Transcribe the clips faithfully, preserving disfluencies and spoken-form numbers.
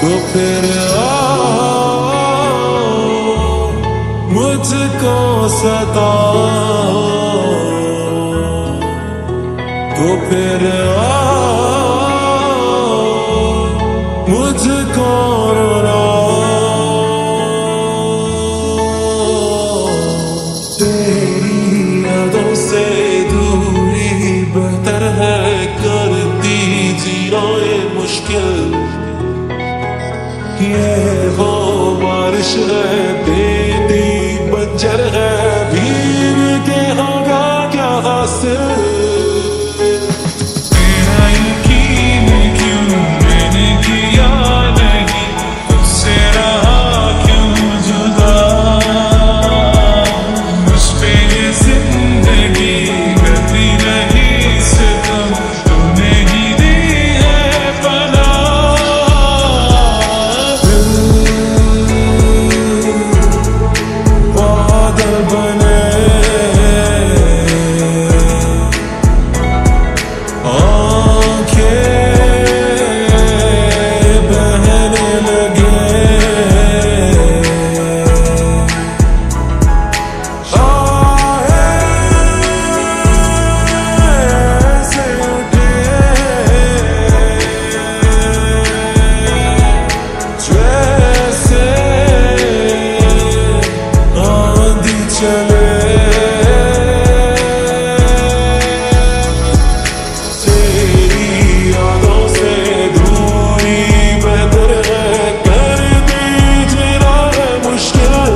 तो फिर आओ मुझको सताओ, तो फिर आओ मुझको रुलाओ। तेरी यादों से दूरी बेहतर है, करती जीना ये मुश्किल। ये वो बारिश है देती बंजर है, भीग के होगा क्या हासिल। तेरा यकीन क्यों मैंने किया नहीं, तुझसे रहा क्यों जुदा। मुझ पे ये जिंदगी करती रही सितम, तूने ही दी है पनाह। बादल बने आंखें बहने लगे, ऐसे उठे जैसे आंधी चले। तेरी यादों से दूरी बेहतर है, कर दी जीना है मुश्किल।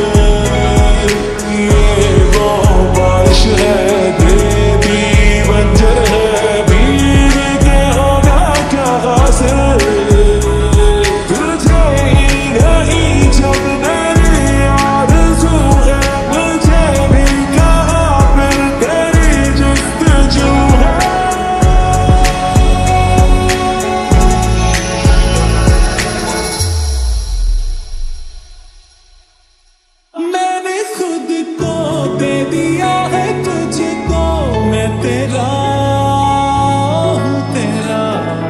ये वो बारिश है देती बंजर है, भीग के होगा क्या हासिल। तुझे ही नहीं जब मेरी आरज़ू है, मुझे भी कहाँ फिर तेरी जुस्तजू है। मैंने खुद को दे दिया है तुझको, मैं तेरा हूँ तेरा।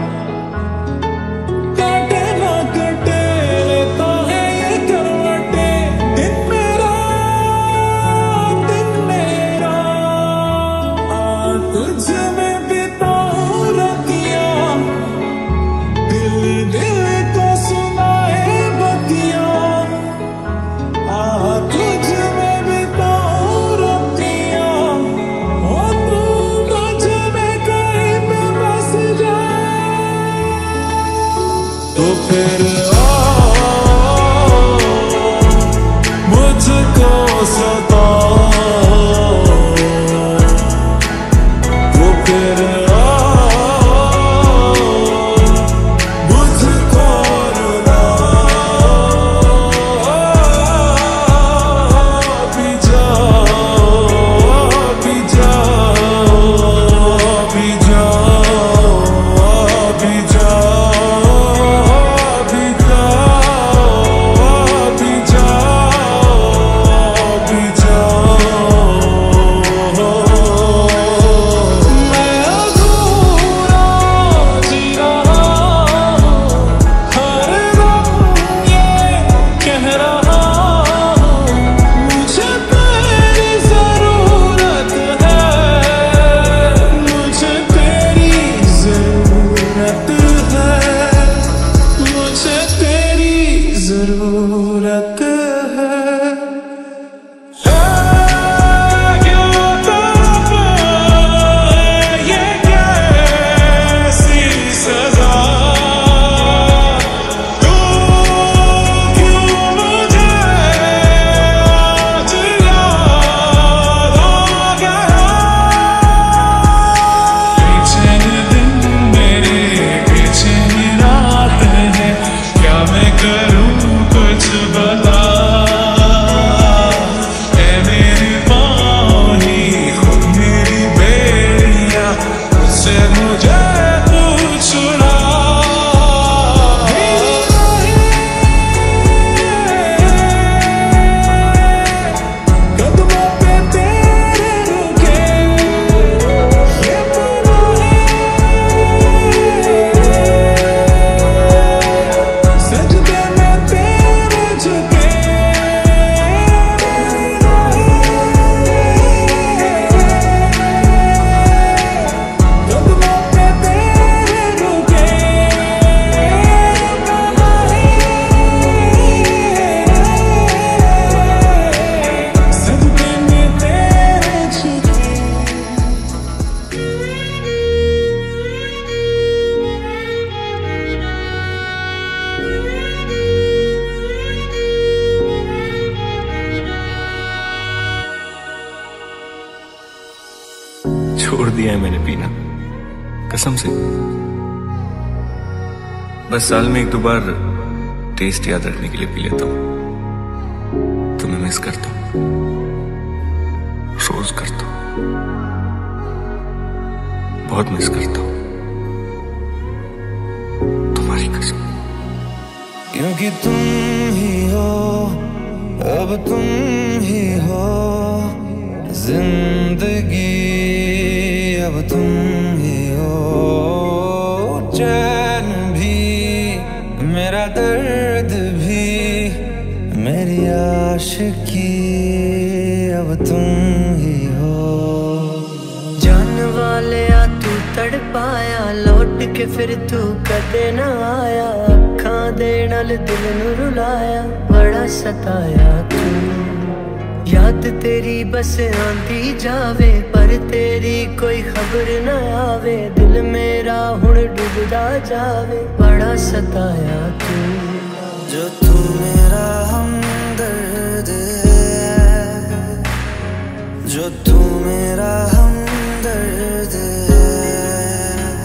काटे ना कटे तो है ये करवटे, दिन मेरा दिन मेरा। आ तुझ में बिताऊं रतियाँ, दिल दिल को सुनाए बतियाँ। आ तुझ में बिताऊं रतियाँ, ओ तू मुझ में कहीं पे बस जा। तो फिर आओ मुझको सताओ, तो फिर आओ मुझको रुलाओ। भी जाओ भी जाओ भी जाओ भी जाओ भी जाओ भी जाओ भी जाओ। मैं अधूरा जी रहा हूँ, हर दम ये कह रहा हूँ, मुझे तेरी जरूरत है, मुझे तेरी जरूरत है, मुझे तेरी जरूरत है। है क्या तड़प है ये कैसी सजा, तू क्यों मुझे आज याद आ गया। बेचैन दिन मेरे बेचैन रात है, क्या मैं करूं कुछ बता। दिया है मैंने पीना, कसम से। बस साल में एक दो बार टेस्ट याद रखने के लिए पी लेता हूं। तुम्हें मिस करता हूं, रोज करता हूं, बहुत मिस करता हूं, तुम्हारी कसम। क्योंकि तुम ही हो, अब तुम ही हो जिंदगी, अब तुम ही हो चैन भी, मेरा दर्द भी, मेरी आशिकी, अब तुम ही हो। जान वाले आ तू तड़पाया, लौट के फिर तू कदे न आया, अखां दे नाल दिल नू रुलाया, बड़ा सताया तू। याद तेरी बस आंदी जावे, पर तेरी कोई खबर न आवे, दिल मेरा हुण डूबदा जावे, बड़ा सताया तू। जो तू मेरा हमदर्द है, जो तू मेरा हमदर्द है,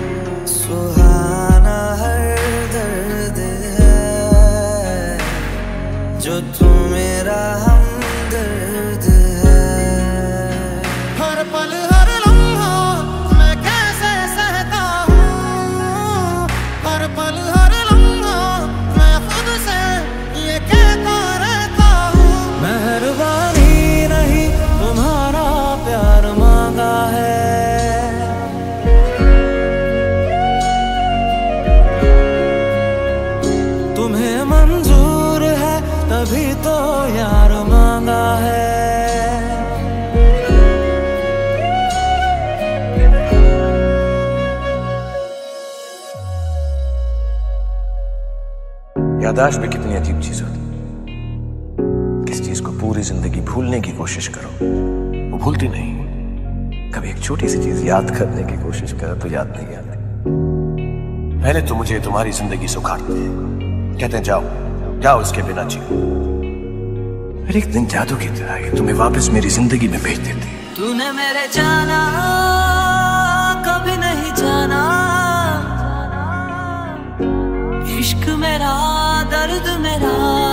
सुहाना हर दर्द है, जो तू मेरा हमदर्द है। हर पल हर लम्हा मैं कैसे सहता हूँ, हर पल हर लम्हा मैं खुद से ये कहता रहता हूँ। मेहरबानी नहीं तुम्हारा प्यार मांगा है, तुम्हें मंजूर है तभी तो यार मांगा है। याददाश्त भी कितनी अजीब चीज होती है। किस चीज को पूरी जिंदगी भूलने की कोशिश करो, वो भूलती नहीं। कभी एक छोटी सी चीज याद करने की कोशिश करो तो याद नहीं आती। पहले तो मुझे तुम्हारी जिंदगी सुखाते हैं, कहते हैं जाओ जाओ इसके बिना जियो। फिर एक दिन जादू की तरह ये तुम्हें वापस मेरी जिंदगी में भेज देती है। तूने मेरे जाना कभी नहीं जाना, इश्क मेरा दर्द मेरा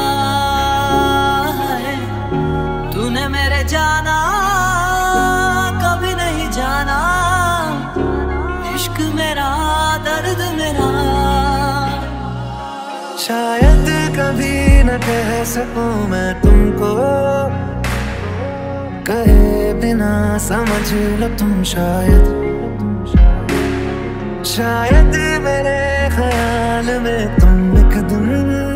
है। तूने मेरे जाना कभी नहीं जाना, इश्क मेरा दर्द मेरा। शायद कभी न कह सकूं मैं तुमको, कहे बिना समझ लो तुम शायद। शायद मेरे ख्याल में तुम एक दिन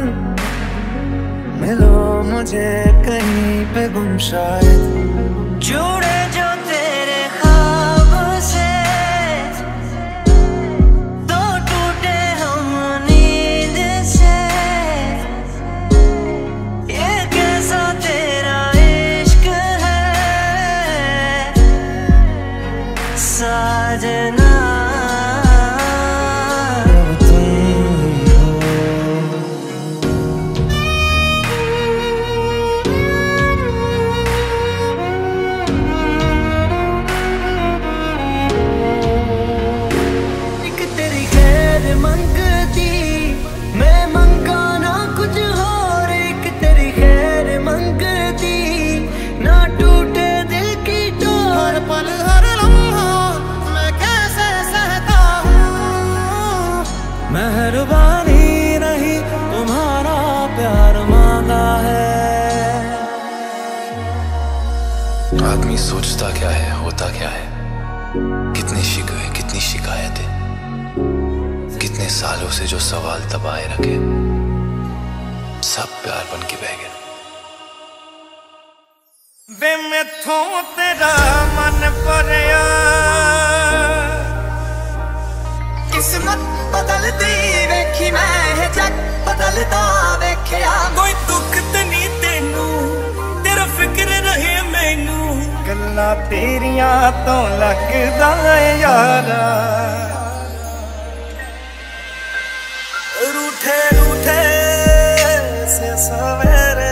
मिलो मुझे कहीं पे गुम शायद। जुड़े जो तेरे ख्वाब से, तो टूटे हम नींद से, ये कैसा तेरा इश्क है साजना। मेहरबानी नहीं तुम्हारा प्यार मांगा है। आदमी सोचता क्या है, होता क्या है, कितनी शिकवे कितनी शिकायतें, कितने सालों से जो सवाल दबाए रखे, सब प्यार बन के बह गए। वे मैथों तेरा मन भरिया, किस्मत बदलती वेखी मैं जग बदलता वेख्या। कोई दुख ते नहीं तेनू, तेरा फिक्र रहे मैनू, गल्लां तेरियां तो लगदा यारा। रूठे रूठे से सवेरे,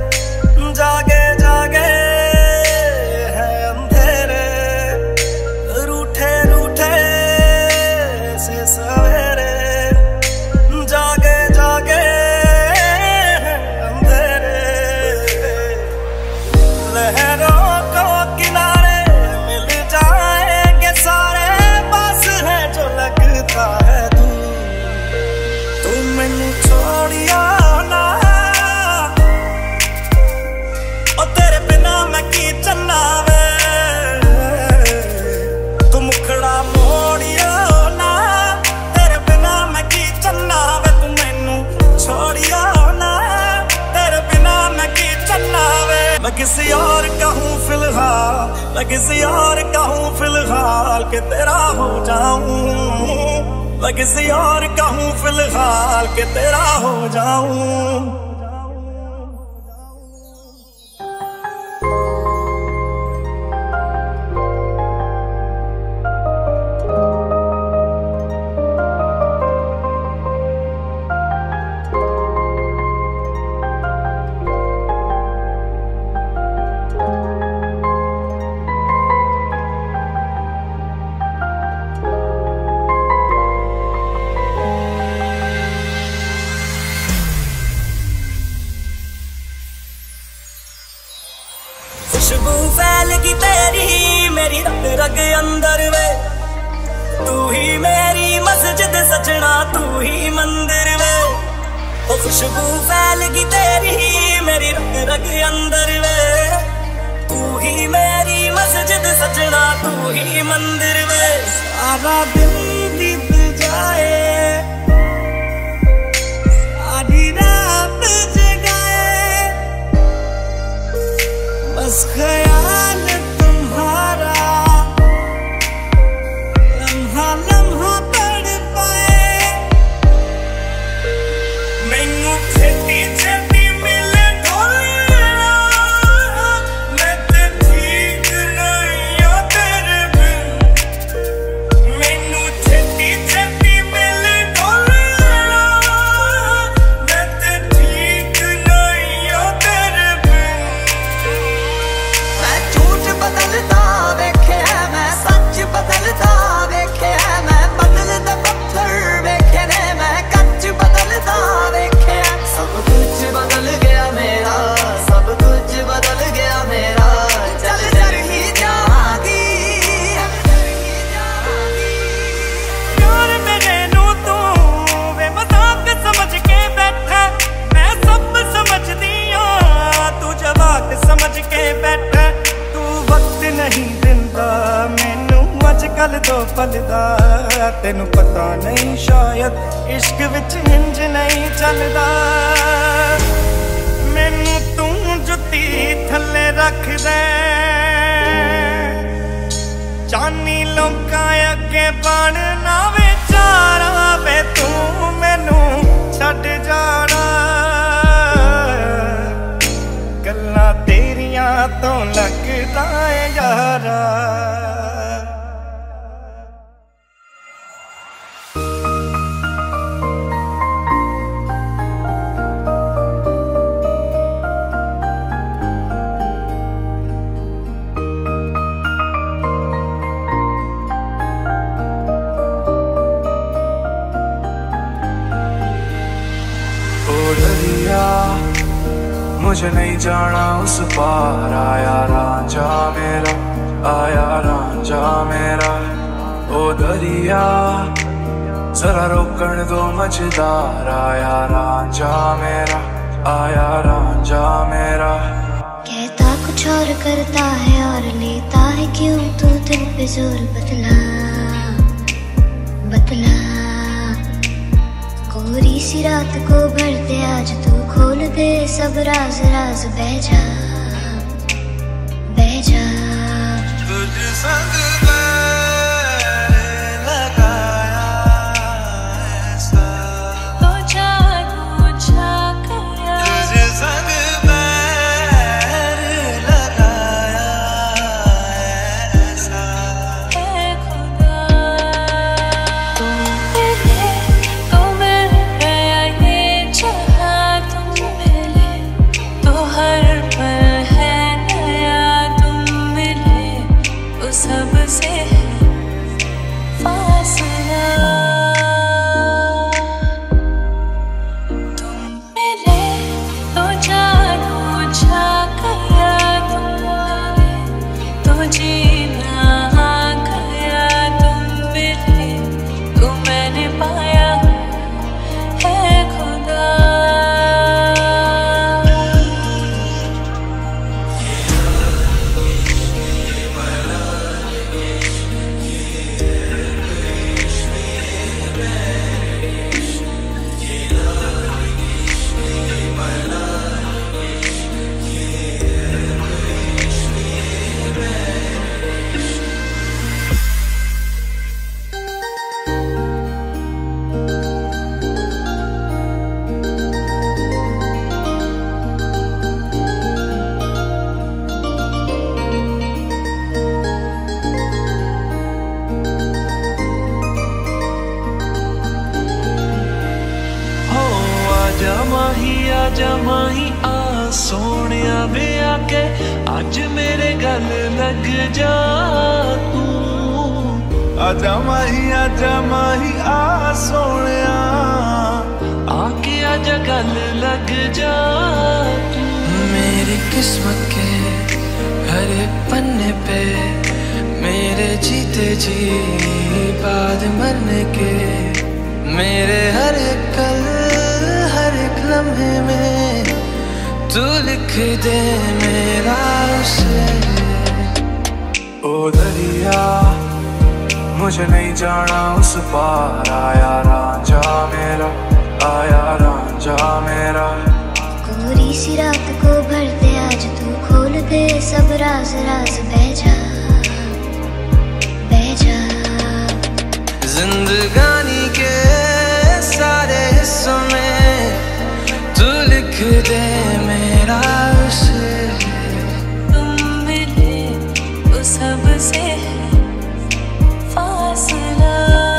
जागे जागे है अंधेरे, किसी और का हूँ फिलहाल, मैं किसी और का हूँ फिलहाल कि तेरा हो जाऊं। मैं किसी और का हूँ फिलहाल कि तेरा हो जाऊं। खुशबू फैलगी तेरी मेरी रग रग अंदर वे, तू ही मेरी मस्जिद सजना तू ही मंदिर वे। ओ खुशबू फैलगी तेरी मेरी रग रग अंदर वे, तू ही मेरी मस्जिद सजना तू ही मंदिर वे। सारा दिन बीत जाए सारी रात जगाए, बस ख्याल तुम्हारा लम्हा लम्हा पड़ पाए। मैनू छेती छेती मिले ढोलना, मैं ते ठीक नहीं आ तेरे बिन। मैनू छेती छेती मिले ढोलना, मैं ते ठीक नहीं आ तेरे बिन। मैं झूठ बदलता वेखे मैं सच बदलता वेखे, मैं बदलता पत्थर वेखे ने मैं कच्च बदलता वेखे। सब कुछ बदल गया मेरा, सब कुछ बदल गया मेरा, चल चल ही जागी यार मेरे नू तू वे मजाक समझ के बैठा, मैं सब समझदी हां तू जवाक समझ के बैठा। तू वक्त नहीं दिंदा मैनू अजकल दो पल दा, तेनू पता नहीं शायद इश्क विच इंज नहीं चलदा। मैनू तू जुत्ती थल्ले रख दे, जानी लोकां अगे बनना विचारा वे, तू मैनू छड्ड जाना। गल्लां तेरियां तो लगदा है यारा। ओ दरिया मुझे नहीं जाना उस पार, आया रांझा मेरा, आया रांझा मेरा। ओ दरिया जरा रोकण दो मझदार, आया रांझा मेरा, आया रांझा मेरा। कहता कुछ और करता है और लेता है क्यों तू दिल पे जोर, बतला बतला। कोरी सी रात को भर दे आज तू, खोल दे सब राज राज, बह जा बह जा। तुझ संग मैंने लगाया ऐसा, तो जादू छा गया। तुझ संग मैंने लगाया ऐसा। ऐ खुदा तुम मिले तो मिल गया ये जहां, तुम मिले तो हर पल है नया, तुम मिले तो सबसे आज मेरे गल लग जा तू। आजा माही आजा माही आ सोनिया, आके आजा गल लग जा तू। मेरी किस्मत के हर एक पन्ने पे मेरे जीते जी बाद मरने के, मेरे हर एक पल हर एक लम्हे में तू लिख दे मेरा उसे। ओ दरिया मुझे नहीं जाना उस पार, आया रांझा मेरा आया रांझा मेरा। कोरी सी रात को भर दे आज तू, खोल दे सब राज राज, बह जा बह जा। जिंदगानी के सारे हिस्सों में तू लिख दे मेरा उसे। तुम मिले वो सबसे फासला।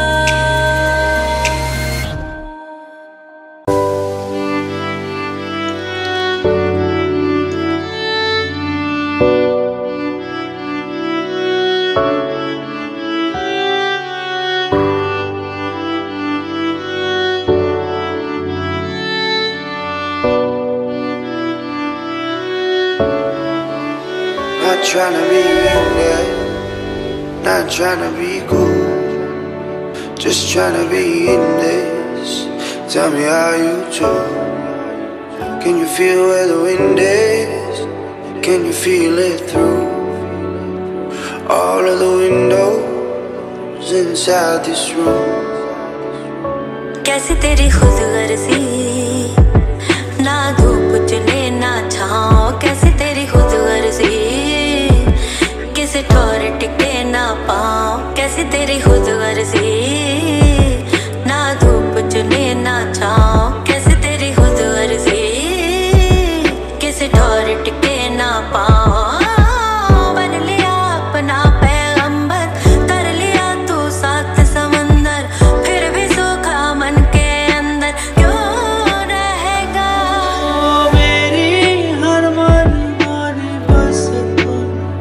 Not tryna be in there, not tryna be cool, just tryna be in this. Tell me how you do. Can you feel where the wind is? Can you feel it through all of the windows inside this room? कैसी तेरी खुद गर्जी, ना धूप चले ना छाँव। कैसी तेरी खुद गर्जी, किसी ठोर टिके ना पाँव। कैसी तेरी खुद गर्जी, ना धूप चले ना छाँव। कैसी तेरी खुद गर्जी, किसी ठोर टिके ना पाँव। बन लिया अपना पैगंबर, कर लिया तू सात समंदर, फिर भी सूखा मन के अंदर क्यों रहेगा। मेरी हर मन मानी बस तू,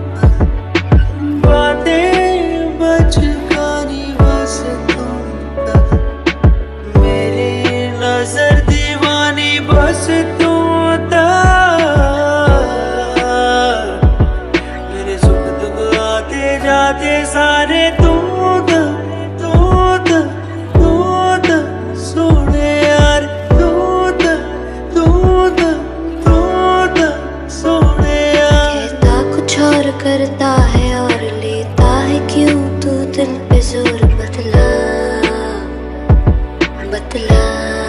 बातें बचकानी बस तू, मेरी नजर दीवानी बस तू। मेरे सुख दुख आते जाते सारे तू तू तू सोने यार, तू तू तू सोने यार। कहता कुछ और करता है और लेता है क्यों तू दिल पे जोर, बतला बतला।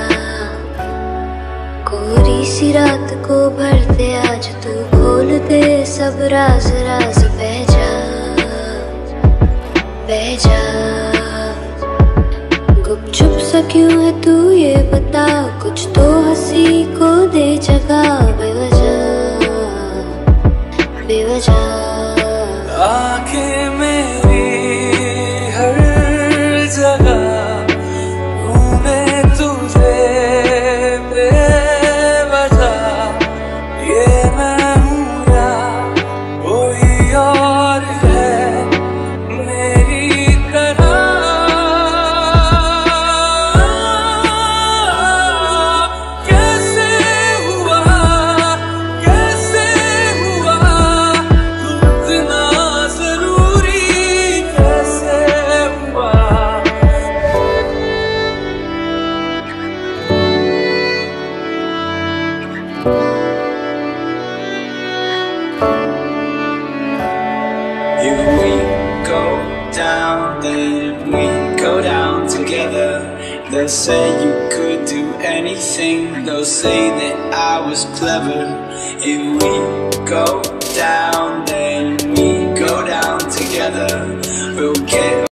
कोरी सी रात को भर दे आज तू, खोल दे सब राज राज, बह जा बह जा। गुपचुप सा क्यों है तू ये बता, कुछ तो हंसी को दे जगह, बेवजह बेवजह। आंखें मेरी हर जगह घूमे तुझे बेवजह। ये मैं हूँ या कोई और है मेरी तरह। कैसे हुआ कैसे हुआ तू इतना जरूरी, कैसे हुआ। If we go down, then we go down together. They'll say you could do anything, they'll say that I was clever. If we go down, then we go down together. We'll get